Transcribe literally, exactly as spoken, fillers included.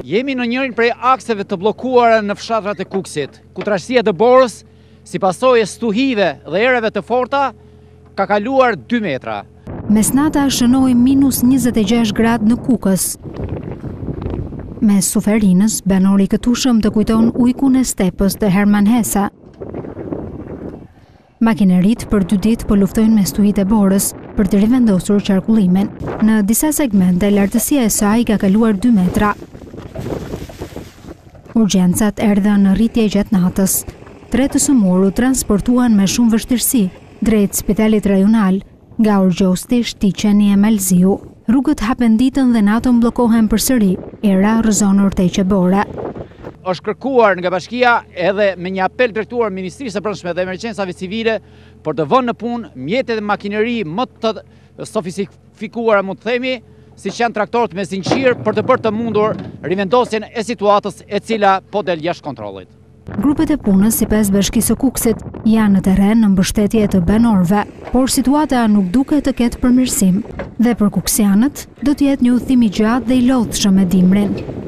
Jemi në njërin prej akseve të bllokuara në fshatrat e Kukësit, ku trashësia e Borës, si pasojë e stuhive dhe ereve të forta, ka kaluar dy metra. Mesnata shënoi minus njëzet e gjashtë gradë në Kukës. Me suferinës, banori këtushëm të kujton ujkun e stepës të Herman Hesa. Makinerit për dy ditë po luftojnë me stuhit e Borës për të rivendosur qarkullimin. Në disa segmente, lartësia e saj ka kaluar dy metra. Urgjencat erdhën në rritje gjatë natës. Tre të sëmurë u transportuan me shumë vështirësi drejt spitalit rajonal, nga Urgjosti, Shtiqeni e Malziu. Rrugët hapen ditën dhe natën bllokohen përsëri, era rrëzon Orteqe Bora. Është kërkuar nga bashkia edhe me një apel drejtuar Ministrisë së Brendshme dhe Emergjencave Civile për të vënë në punë mjete dhe makineri më të sofistikuara, mund të themi, siç janë traktorët me zinxhir për të bërë të mundur rivendosjen e situatës e cila po del jashtë kontrollit. Grupet e punës sipas Bashkisë së Kukësit janë në terren në mbështetje të banorëve, por situata nuk duket të ketë përmirësim dhe për kuksianët do të jetë një udhëtim i gjatë dhe i lodhshëm me dimrin.